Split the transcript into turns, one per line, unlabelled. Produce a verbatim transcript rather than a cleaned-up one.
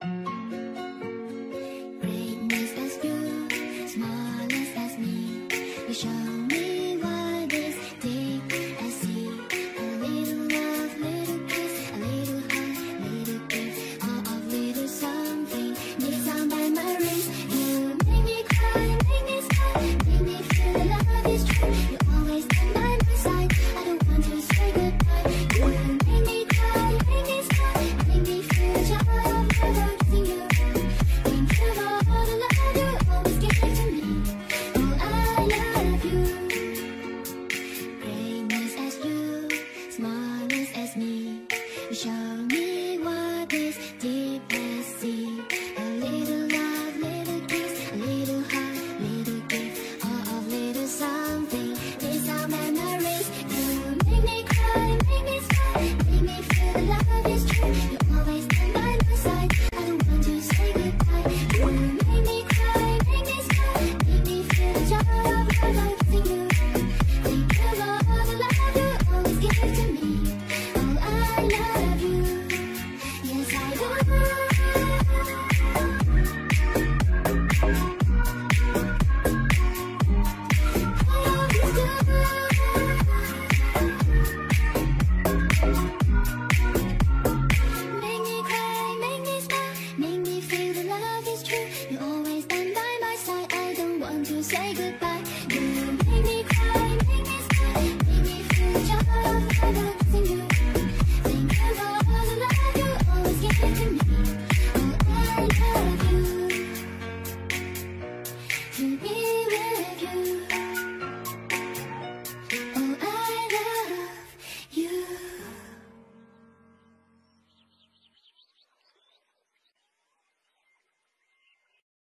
Greatness as you, smallness as me. You show me what is deep as sea. A little love, little kiss, a little heart, little gift, all of little something. Needs on by my wrist. You make me cry, make me smile, make me feel that love is true. You always stand by my side. I don't want to say goodbye. You make me cry, make me smile, make me feel the joy of forever kissing you. Thank you for all the love you always give to me. Oh, I love you. Greatness as you, smallness as me. You show me what is deep as sea. A little love, little kiss, a little heart, little gift, all of little something. These are memories. You make me cry, make me smile, make me feel the love is true. You always stand by my side. I don't want to say goodbye. You make me cry, make me smile, make me feel the joy of forever kissing you. Thank you for all the love you always give to me. Oh, I love you. Yes, I do. I always do. Make me cry, make me smile, make me feel the love is true. You always stand by my side. I don't want to say goodbye.